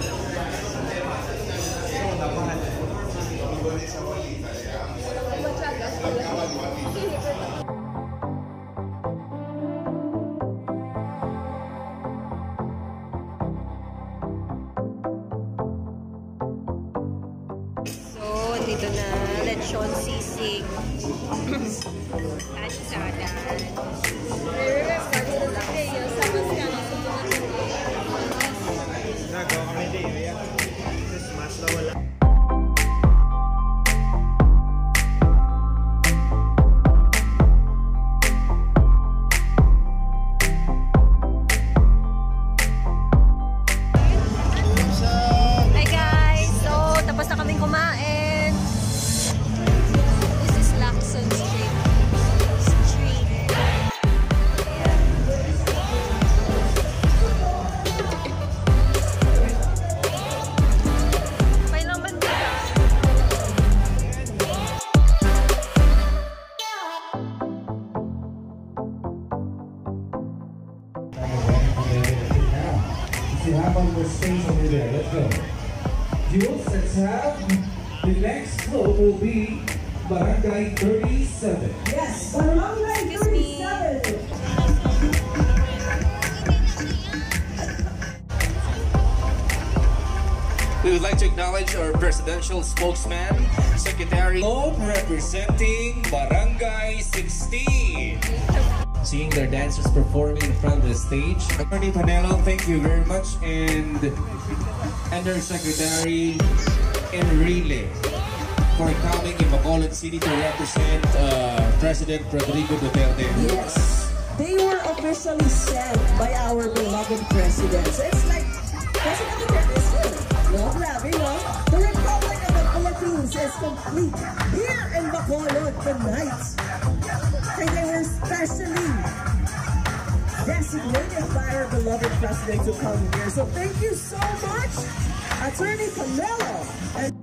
Dito na lechon sisig at salad. Hi guys! So, tapos na kaming kumain. You have on the space over there. Let's go. Jules, let's have the next float will be Barangay 37. Yes, Barangay 37. We would like to acknowledge our presidential spokesman, Secretary representing Barangay 16. Seeing their dancers performing in front of the stage. Attorney Panelo, thank you very much, and Undersecretary Enrile for coming in Bacolodcity to represent President Rodrigo Duterte. Yes, they were officially sent by our beloved president. So it's like President Duterte is here. No, grabe, no? The Republic of the Philippines is complete here in Bacolod tonight. And they were specially designated by our beloved president to come here. So thank you so much, Attorney Camelo. And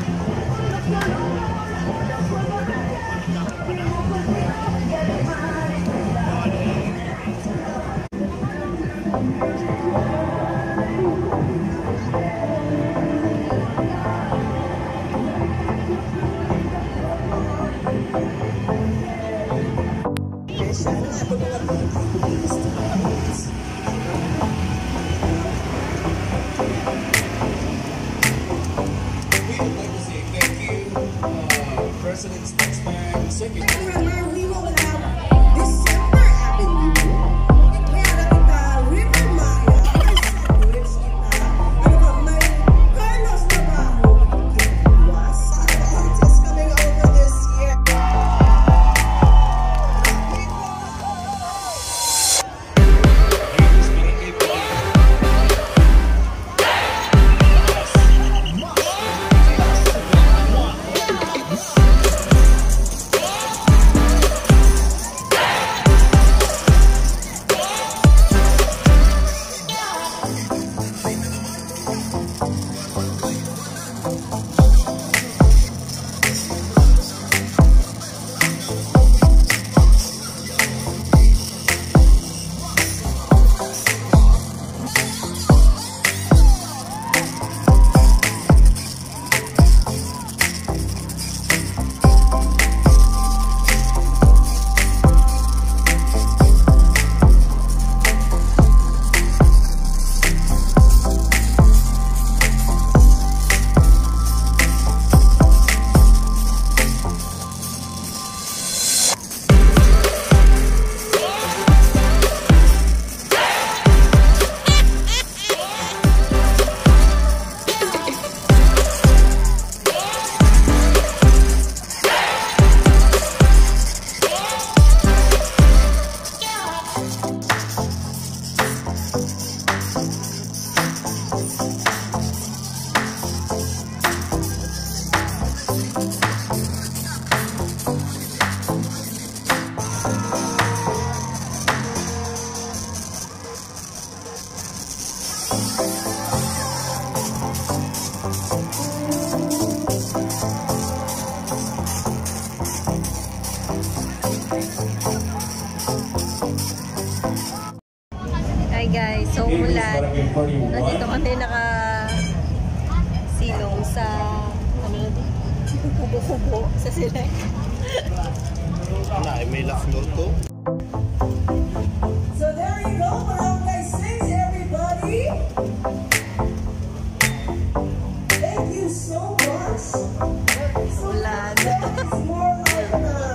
President's spokesman, Secretary. remember, we will have December Avenue. Meron kita River Maya. May sandwich kita. Ano ba, may Carlos Navarro. Was is coming over this year. kubo-kubo sa select. May last floor to. So there you go, Barangay 6, everybody. Thank you so much. So Ulan. it's more like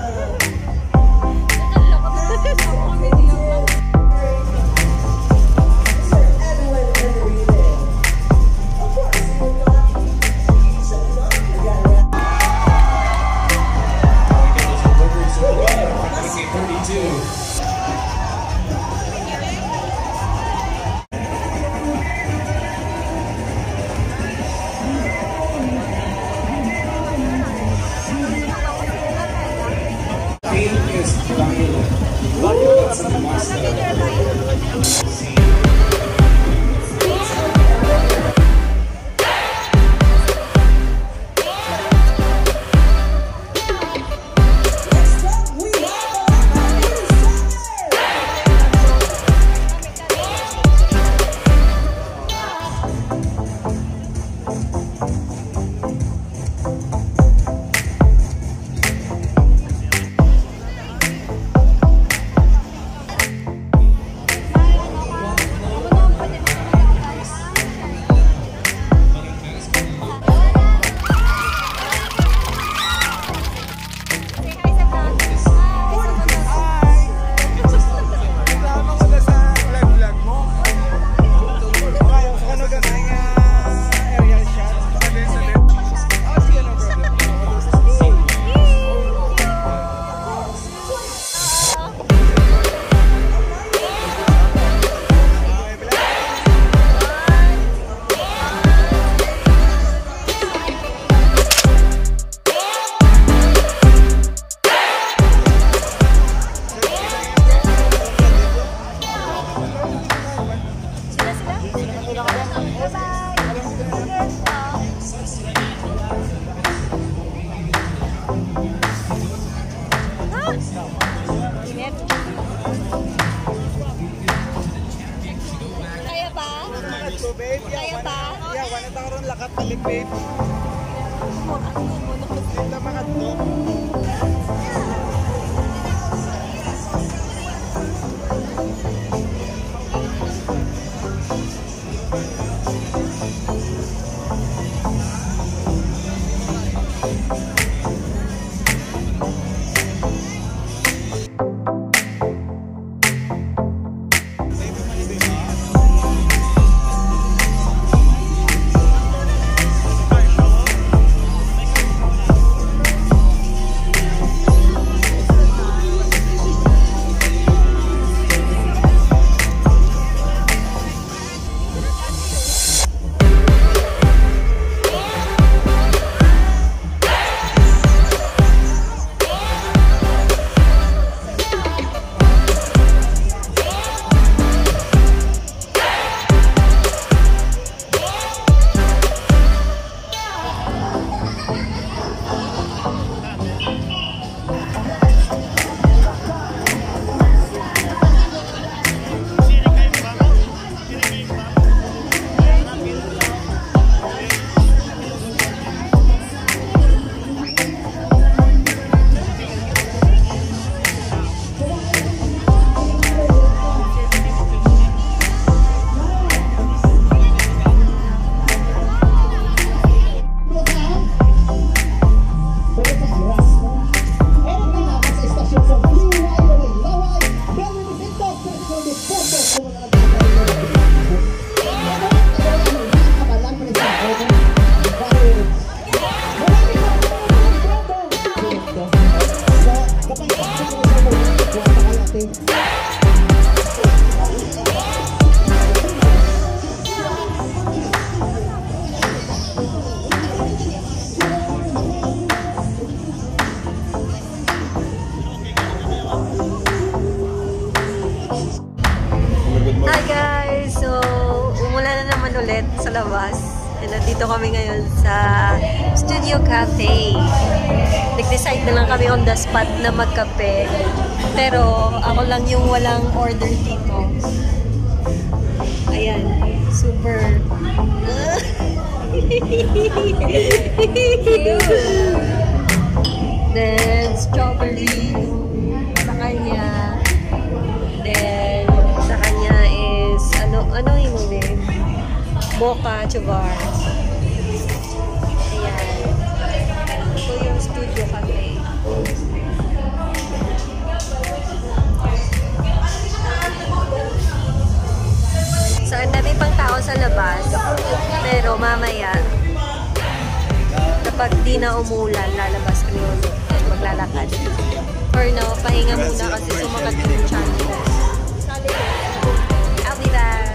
Kaya ba? Yeah, wanita ko rin lakat balik, babe. Hindi makadto. Hi guys! So, umulan na naman ulit sa labas. And nandito kami ngayon sa Studio Cafe. Nag-decide na lang kami on the spot na magkape. Pero ako lang yung walang order dito. Ayan. Super. Then, strawberry sa kanya. Then, sa kanya is, ano yung din? Boca Chobar. Ayan. Ito yung studio cafe. So, ang dami pang tao sa labas. Pero mamaya, kapag di na umulan, lalabas kami ulit. Maglalakad. For now, pahinga muna kasi sumakat yung channel. I'll be back.